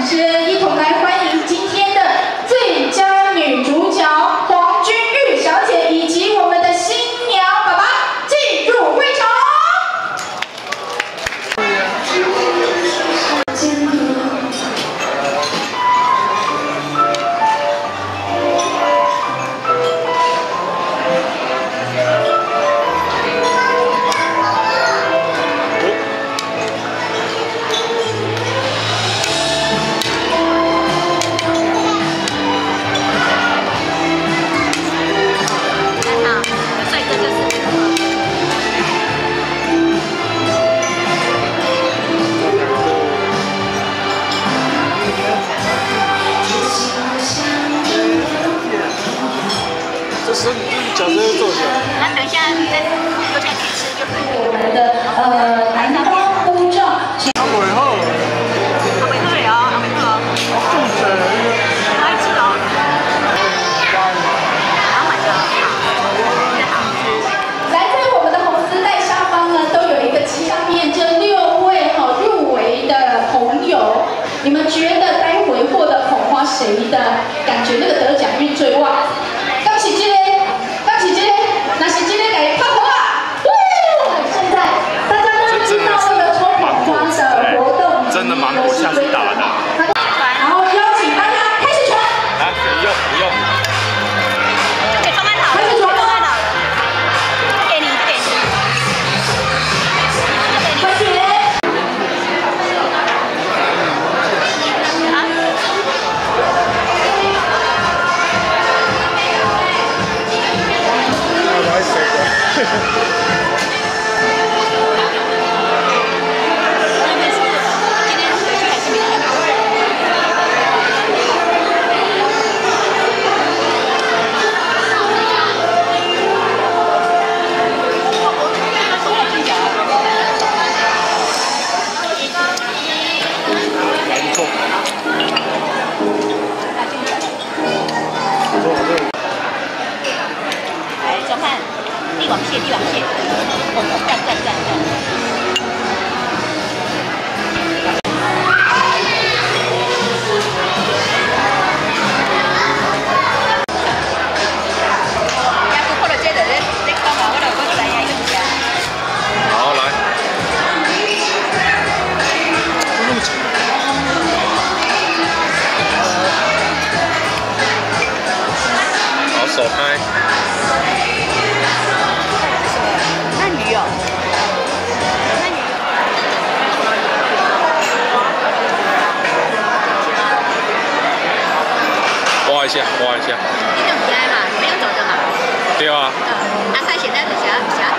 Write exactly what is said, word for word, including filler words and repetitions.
先一同来欢迎今天的最佳女主角黄君玉小姐，以及我们的新娘爸爸进入会场。 这角色要做起来。 那等一下再留下去吃就可以了。 我们的呃南方护照。 阿伟好。 阿伟好了，阿伟好。 住嘴！ 爱吃哦。好买的，好。 来自我们的红丝带下方呢，都有一个下面这六位哈入围的朋友，你们觉得待会获得捧花谁的感觉那个得奖率最旺？恭喜今天。 那是今天给泡泡啊！现在大家都知道这个抽捧花的活动， 真的蛮火，下去打的。 然后邀请大家开始传。 来，不用不用。 给装满好， 开始传了。 给你给你。 快点。 啊。 帝王蟹，帝王蟹，哦，赞赞赞赞！要不破了这个人，你讲嘛，我来我来呀，一下。 好，来。好，手开。 鳗鱼哦，鳗鱼。 挖一下，挖一下。 你等下嘛，没有走的嘛。 对啊。 嗯，阿开现在等下下。